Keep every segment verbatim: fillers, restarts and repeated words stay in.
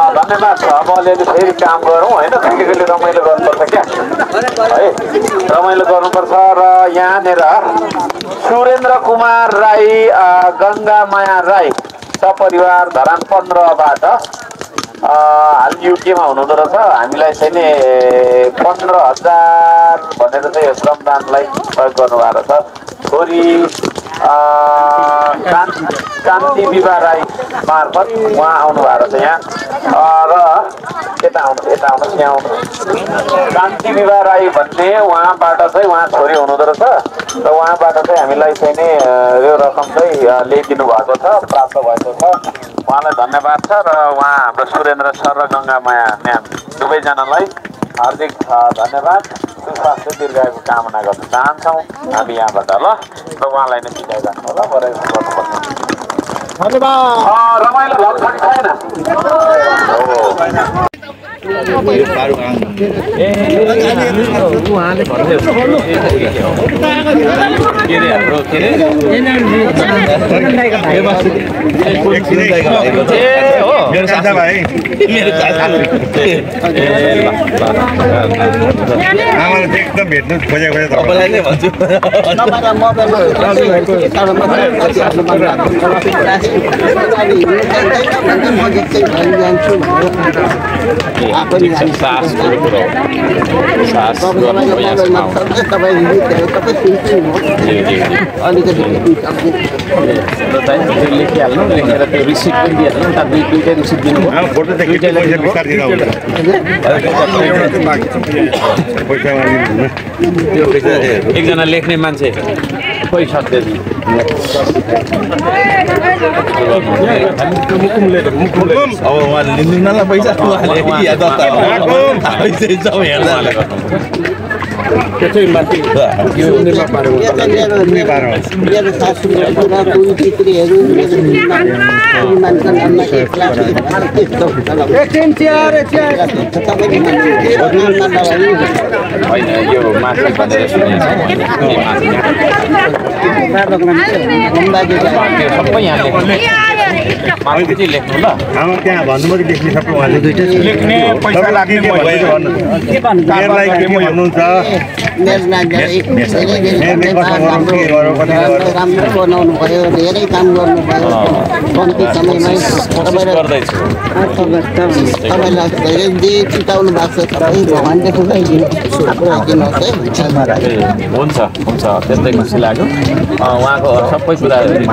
धन्यवाद छ। अब अलिअलि फेरि काम गरौँ होइन, कहिले रमाइलो गर्नुपर्छ क्या है, रमाइलो गर्नुपर्छ। र यहाँनिर सुरेन्द्र कुमार राई, गङ्गा माया राई सपरिवार धरान पन्ध्रबाट हाल युकेमा हुनुहुँदो रहेछ। हामीलाई चाहिँ नि पन्ध्र हजार भनेर चाहिँ यो श्रमदानलाई प्रयोग गर्नुभएको छ। छोरी कान्ति विवाह राई मार्फत उहाँ आउनु भएको छ यहाँ। र यता आउनु यता आउनुहोस्, यहाँ आउनुहोस्। कान्ति विवाह राई भन्ने उहाँबाट चाहिँ उहाँ छोरी हुनुहुँदो रहेछ र उहाँबाट चाहिँ हामीलाई चाहिँ नि यो रकम चाहिँ ल्याइदिनु भएको छ, प्राप्त भएको छ। उहाँलाई धन्यवाद छ। र उहाँ हाम्रो सुरेन्द्र सर र गङ्गामाया म्याम दुवैजनालाई हार्दिक धन्यवाद, सुस्वास्थ्य दीर्घायुको कामना गर्न चाहन्छौँ हामी यहाँबाट ल। र उहाँलाई नै बिदा गर्नु होला, बराबर गर्नुपर्छ। धन्यवाद। रमाइलो भएको छ कि छैन? उहाँले भन्दै के अरे हाम्रो के अरे मेरो साथी भाइ मेरो आमाले एकदम भेट्नु खोजेको खोजेको तपाईँलाई नै भन्छु। लेखिहाल्नु, लेखेर त्यो रिसिप्ट पनि दिइहाल्नु। उता दुई दुईवटै रिसिप्ट दिनु, एकजना लेख्ने मान्छे पैसा दिनु। अब उहाँले लिँदैन पैसा, त्यो चाहिँ माथि मेरो सासूमा दुई पितृहरू होइन यो माथि भनेर सबै यहाँ लेख्नु ल। आमा त्यहाँ भन्नुभयो लेख्ने सबै उहाँले दुईवटा लेख्ने पैसा लाग्ने हुनुहुन्छ। राम्रो बनाउनु पऱ्यो, धेरै काम गर्नु पऱ्यो कम्ती समयमै। तपाईँलाई धेरै जे चिताउनु भएको छ तपाईँ भगवान्ले हुन्छ हुन्छ त्यस्तै खुसी लाग्यो। उहाँको सबै कुरा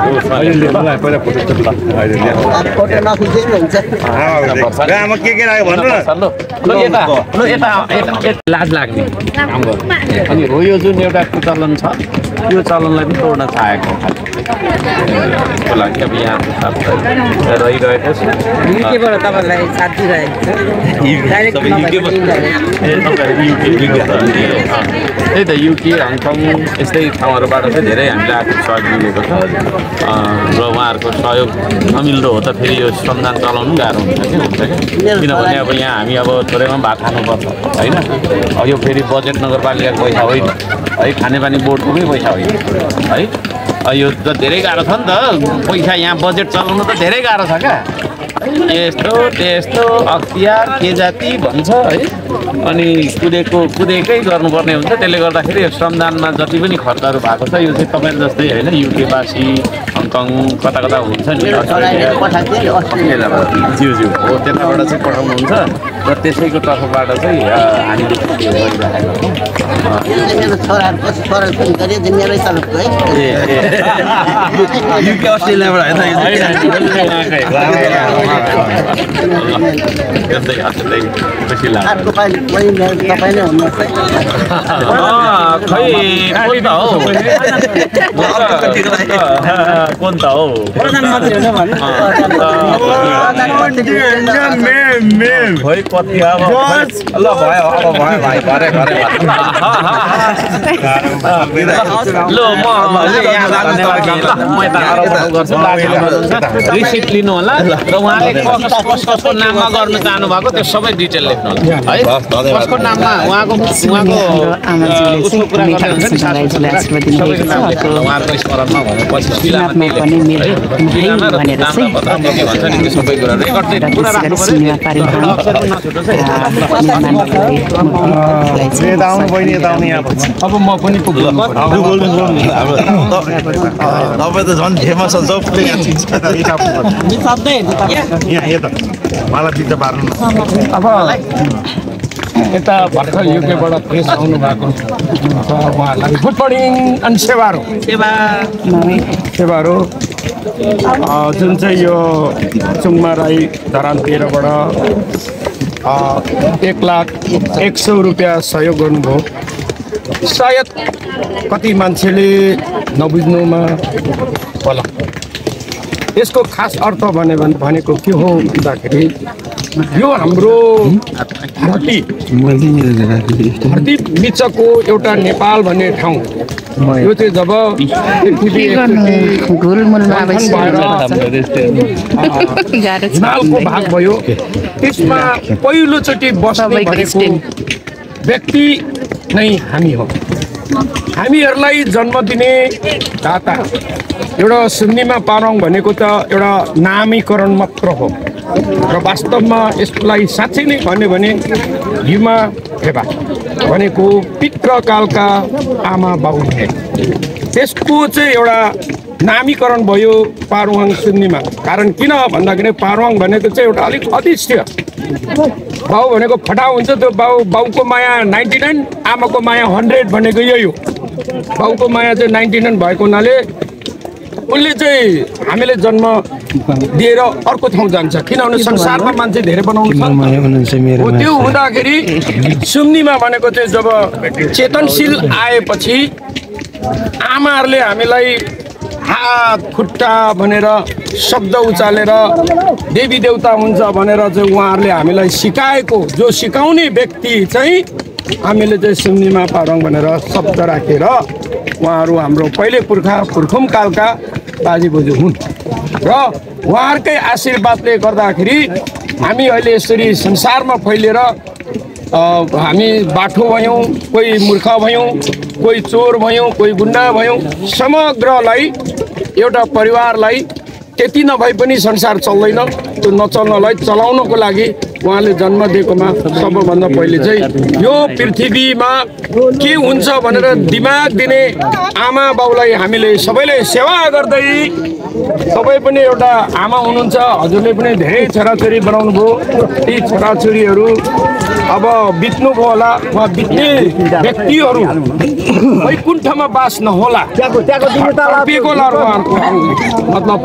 फोटो नखिच्दै हुन्छ। के के लाग्यो भन्नु न, लाज लाग्ने काम गर्नु। अनि हो यो जुन एउटा कुचलन छ त्यो चलनलाई पनि तोड्न चाहेको त्यसको लागि अब यहाँ रहिरहेको छु। युकेबाट तपाईँलाई साथ दिइरहेको छ। त्यही त युके हङकङ यस्तै ठाउँहरूबाट चाहिँ धेरै हामीले आर्थिक सहयोग मिलेको छ। र उहाँहरूको सहयोग नमिल्दो हो त फेरि यो श्रमदान चलाउनु गाह्रो हुन्छ कि हुन्छ कि किनभने अब यहाँ हामी अब थोरैमा भात खानुपर्छ होइन। यो फेरि बजेट नगरपालिकाको पैसा होइन है, खानेपानी बोर्डको पनि पैसा होइन है। यो त धेरै गाह्रो छ नि त, पैसा यहाँ बजेट चलाउनु त धेरै गाह्रो छ क्या। यस्तो त्यस्तो अख्तियार के जाति भन्छ है, अनि कुदेको कुदेकै गर्नुपर्ने हुन्छ। त्यसले गर्दाखेरि यो श्रमदानमा जति पनि खर्चहरू भएको छ यो चाहिँ तपाईँ जस्तै होइन युकेवासी हङकङ कता कता हुन्छ नि ज्यू ज्यू हो त्यताबाट चाहिँ पठाउनुहुन्छ र त्यसैको तर्फबाट चाहिँ हामीले युके अस्ट्रेलियाबाट त्यस्तै अत्यन्तै खुसी लाग्यो। खै कोन त हो प्रधानमन्त्री हुनु भने खोइ कति अब ल भयो अब भयो भाइ घरे घरे ल म रिसिप्ट लिनु होला र उहाँले कसको नाममा गर्न चाहनु भएको त्यो सबै डिटेल लेख्नु होला है। कसको नाममा उहाँको उहाँको उसको कुरा गर्ने उहाँको स्मरणमा भनेपछि शिलामा सबै कुरा रेकर्ड चाहिँ पुरा राख्नु अब म पनि पुग्नु तपाईँ त झन् फेमस छ सबले मलाई चित्त पार्नु अब यता भर्खर युकेबाट प्रेस आउनु भएको छ उहाँहरूलाई गुड मर्निङ अनि सेवारो सेवारो जुन चाहिँ यो चुङमा राई धरान तेह्रबाट एक लाख एक सौ रुपियाँ सहयोग गर्नुभयो। सायद कति मान्छेले नबुझ्नुमा होला यसको खास अर्थ भने भनेको के हो भन्दाखेरि यो हाम्रो धरती धरती बिचको एउटा नेपाल भन्ने ठाउँ यो चाहिँ जब पृथ्वी हिमालको भाग भयो त्यसमा पहिलोचोटि बस्ने भनेको व्यक्ति नै हामी हो। हामीहरूलाई जन्म दिने दाता एउटा सुन्नीमा पारोङ भनेको त एउटा नामीकरण मात्र हो र वास्तवमा यसलाई साँच्चै नै भन्यो भने हिमा फेबा भनेको पितृकालका आमा बाउ हुने त्यसको चाहिँ एउटा नामीकरण भयो पारुवाङ सुन्नीमा। कारण किन भन्दाखेरि पारुवाङ भनेको चाहिँ एउटा अलिक अदृश्य बाउ भनेको फटाउ हुन्छ त्यो बाउ बाउको माया नाइन्टी नाइन आमाको माया हन्ड्रेड भनेको यही हो। बाउको माया चाहिँ नाइन्टी नाइन भएको हुनाले उनले चाहिँ हामीले जन्म दिएर अर्को ठाउँ जान्छ किनभने संसारमा मान्छे धेरै बनाउनु छ। त्यो हुँदाखेरि सुम्नीमा भनेको चाहिँ जब चेतनशील आएपछि आमाहरूले हामीलाई हात खुट्टा भनेर शब्द उचालेर देवी देवता हुन्छ भनेर चाहिँ उहाँहरूले हामीलाई सिकाएको जो सिकाउने व्यक्ति चाहिँ हामीले चाहिँ सुम्नीमा पारोङ भनेर शब्द राखेर उहाँहरू हाम्रो पहिले पुर्खा पुर्खौँ कालका बाजी बोजू हुन् र उहाँहरूकै आशीर्वादले गर्दाखेरि हामी अहिले यसरी संसारमा फैलिएर हामी बाठो भयौँ, कोही मूर्ख भयौँ, कोही चोर भयौँ, कोही गुन्डा भयौँ। समग्रलाई एउटा परिवारलाई त्यति नभए पनि संसार चल्दैन त्यो नचल्नलाई चलाउनको लागि उहाँले जन्म दिएकोमा सबैभन्दा पहिले चाहिँ यो पृथ्वीमा के हुन्छ भनेर दिमाग दिने आमा बाउलाई हामीले सबैले सेवा गर्दै सबै पनि एउटा आमा हुनुहुन्छ। हजुरले पनि धेरै छोराछोरी बनाउनु भयो ती छोराछोरीहरू अब बित्नुभयो होला उहाँ बित्ने व्यक्तिहरू वैकुण्ठमा बास नहोला मतलब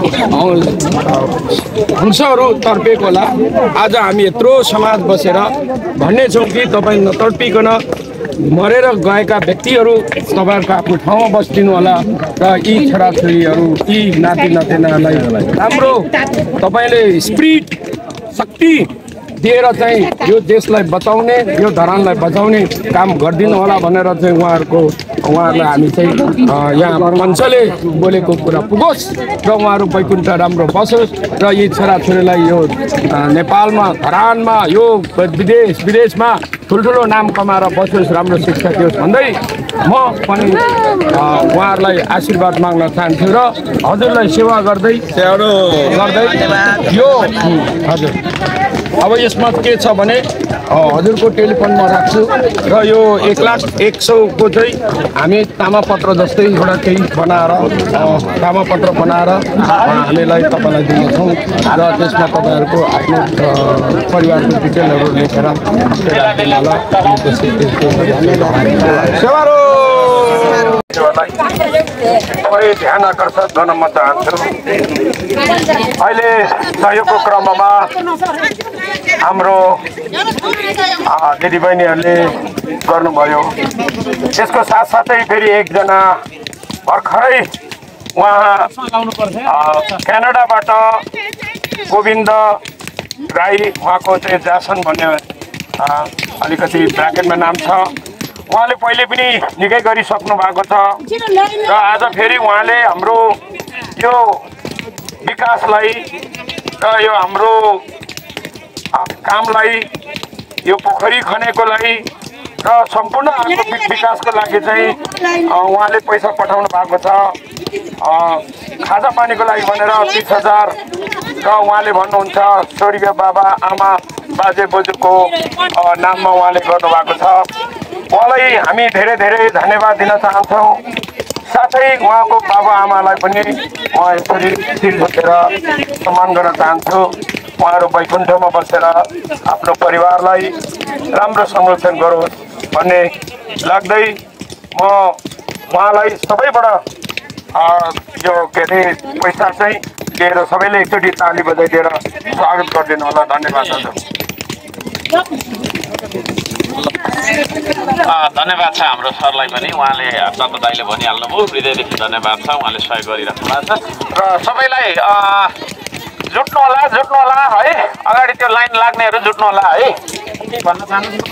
अंशहरू तर्पेको होला। आज हामी यत्रो समाज बसेर भन्ने छौँ कि तपाईँ नतर्पिकन मरेर गएका व्यक्तिहरू तपाईँहरूको आफ्नो ठाउँमा बस्दिनु होला र यी छोराछोरीहरू यी नाति नातिनालाई राम्रो तपाईँले स्पिरिट शक्ति दिएर चाहिँ यो देशलाई बचाउने यो धरानलाई बचाउने काम गरिदिनु होला भनेर चाहिँ उहाँहरूको उहाँहरूलाई हामी चाहिँ यहाँ मञ्चले बोलेको कुरा पुगोस् र उहाँहरू वैकुण्ठ राम्रो बसोस् र यी छोराछोरीलाई यो नेपालमा धरानमा यो विदेश विदेशमा ठुल्ठुलो नाम कमाएर बसोस् राम्रो शिक्षा दियोस् भन्दै म पनि उहाँहरूलाई आशीर्वाद माग्न चाहन्छु र हजुरलाई सेवा गर्दै गर्दै यो हजुर अब यसमा के छ भने हजुरको टेलिफोन म राख्छु र यो एक लाख एक सौको चाहिँ हामी तामापत्र जस्तै एउटा केही बनाएर तामापत्र बनाएर हामीलाई तपाईँलाई दिनेछौँ र त्यसमा तपाईँहरूको आफ्नो परिवारको डिटेलहरू लेखेर तपाईँ ध्यान आकर्षण गर्न म चाहन्छु। अहिले सहयोगको क्रममा हाम्रो दिदीबहिनीहरूले गर्नुभयो। यसको साथसाथै फेरि एकजना भर्खरै उहाँ क्यानाडाबाट गोविन्द राई उहाँको चाहिँ जासन भन्ने अलिकति ब्राकेटमा नाम छ। उहाँले पहिले पनि निकै गरिसक्नु भएको छ र आज फेरि उहाँले हाम्रो यो विकासलाई र यो हाम्रो कामलाई यो पोखरी खनेको लागि र सम्पूर्ण आर्थिक विकासको लागि चाहिँ उहाँले पैसा पठाउनु भएको छ। खाजा पानीको लागि भनेर तिस हजार र उहाँले भन्नुहुन्छ स्वर्गीय बाबा आमा बाजे बोजूको नाममा उहाँले गर्नुभएको छ। उहाँलाई हामी धेरै धेरै धन्यवाद दिन चाहन्छौँ। साथै उहाँको बाबा आमालाई पनि म यसरी शिर झुकेर सम्मान गर्न चाहन्छु। उहाँहरू वैकुण्ठमा बसेर आफ्नो परिवारलाई राम्रो संरक्षण गरोस् भन्ने लाग्दै म उहाँलाई सबैबाट यो के अरे पैसा चाहिँ दिएर सबैले एकचोटि ताली बजाइदिएर स्वागत गरिदिनु होला। धन्यवाद दाजु। धन्यवाद छ हाम्रो सरलाई पनि। उहाँले दत्त दाइले भनिहाल्नुभयो, हृदयदेखि धन्यवाद छ। उहाँले सहयोग गरिराख्नु भएको छ र सबैलाई जुट्नु होला जुट्नु होला है। अगाडि त्यो लाइन लाग्नेहरू जुट्नु होला है। भन्न चाहनुहुन्छ?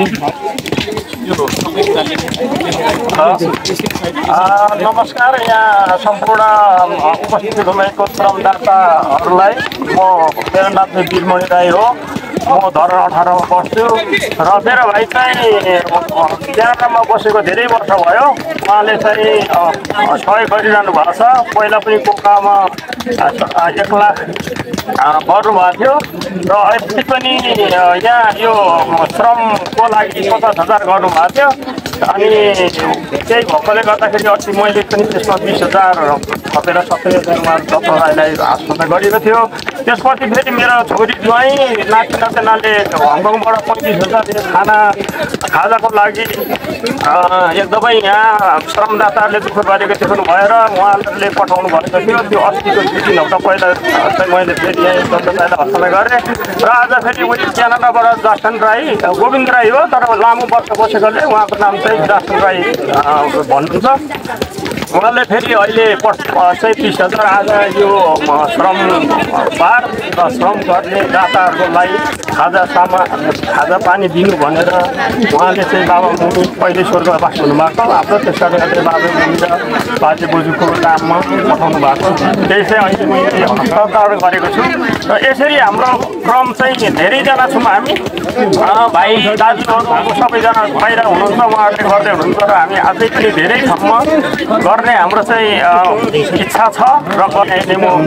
नमस्कार। यहाँ सम्पूर्ण उपस्थित हुनुभएको श्रमदाताहरूलाई म मेरो नाम चाहिँ वीरमणि राई हो। म धरन अठारमा बस्छु र मेरो भाइ चाहिँ क्यानाडामा बसेको धेरै वर्ष भयो। उहाँले चाहिँ सहयोग गरिरहनु भएको छ। पहिला पनि कोकामा एक लाख गर्नुभएको थियो र अहिले पनि यहाँ यो श्रमको लागि पचास हजार गर्नुभएको थियो। अनि त्यही भएकोले गर्दाखेरि अस्ति मैले पनि त्यसमा बिस हजार थपेर सत्तरी हजारमा दत्त राईलाई आश्वासन गरेको थियो। त्यसपछि फेरि मेरो छोरी ज्वाइँ नाति नातिनाले हङकङबाट पैँतिस हजार खाना खाजाको लागि एकदमै यहाँ श्रमदाताहरूले दुःख गरेको देख्नु भएर उहाँहरूले पठाउनु भएको थियो। त्यो अस्तिको दुई तिन हप्ता पहिला चाहिँ मैले फेरि यहाँ दत्त राईलाई हस्तान्तरण गरेँ र आज फेरि उयो क्यानाडाबाट जस्टन राई गोविन्द राई हो, तर लामो वर्ष बसेकोले उहाँको नाम चाहिँ जस्टन राई भन्नुहुन्छ। उहाँले फेरि अहिले चाहिँ तिस हजार आज यो श्रम बार र श्रम गर्ने दाताहरूको लागि खाजा सामा खाजा पानी दिनु भनेर उहाँले चाहिँ बाबा मम्मी पहिले स्वर्गवास हुनुभएको आफ्नो त्यस कारणले बाबा मम्मी र बाजे बोजूको नाममा पठाउनु भएको। त्यही चाहिँ अहिले मैले हस्तान्तरण गरेको छु र यसरी हाम्रो क्रम चाहिँ धेरैजना छौँ हामी भाइ दाजुहरू सबैजना बाहिर हुनुहुन्छ, उहाँहरूले गर्दै हुनुहुन्छ र हामी अझै पनि धेरै ठाउँमा गर्ने हाम्रो चाहिँ इच्छा छ र गर्ने म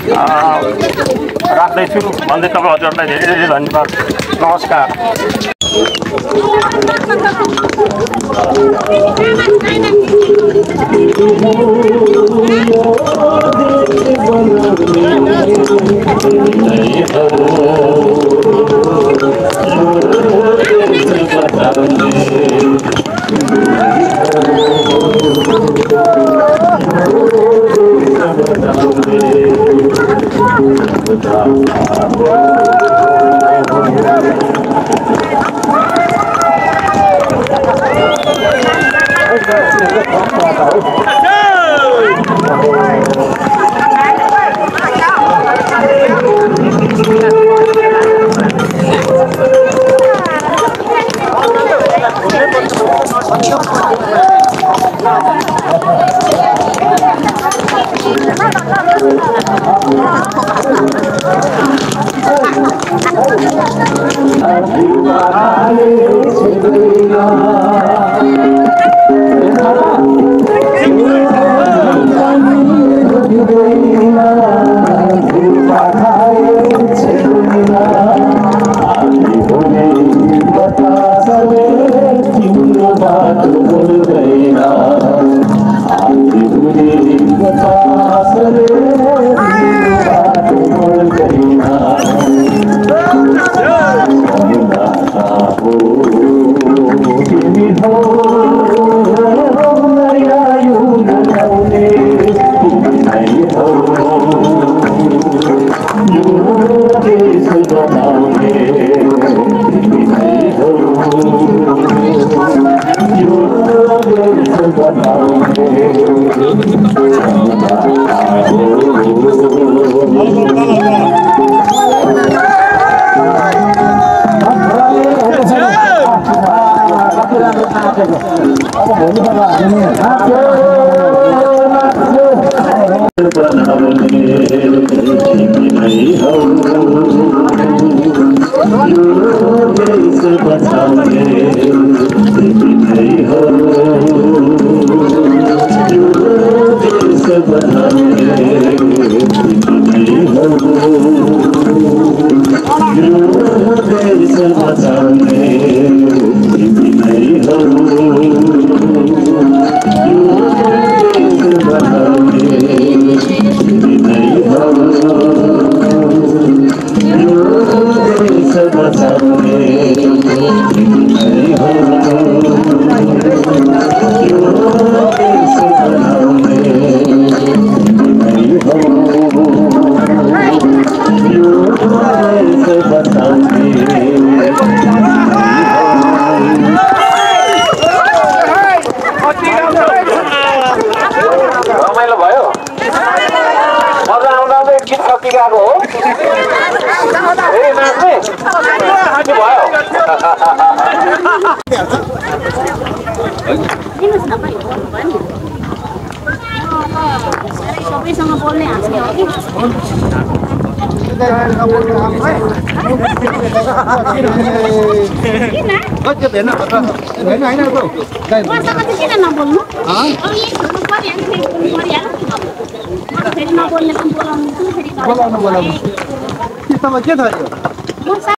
राख्दैछु भन्दै तपाईँ हजुरलाई धेरै धेरै धन्यवाद। नमस्कार। You रमाइलो भयो मजा आउँदा आउँदै गीत सकिरहेको हो ए नाच्ने के भयो सबैसँग बोल्ने हाँस्ने हो कि किन नबोल्नु फेरि नबोल्ने पनि बोलाउनु फेरि बोलाउनु बोलाउनु के छ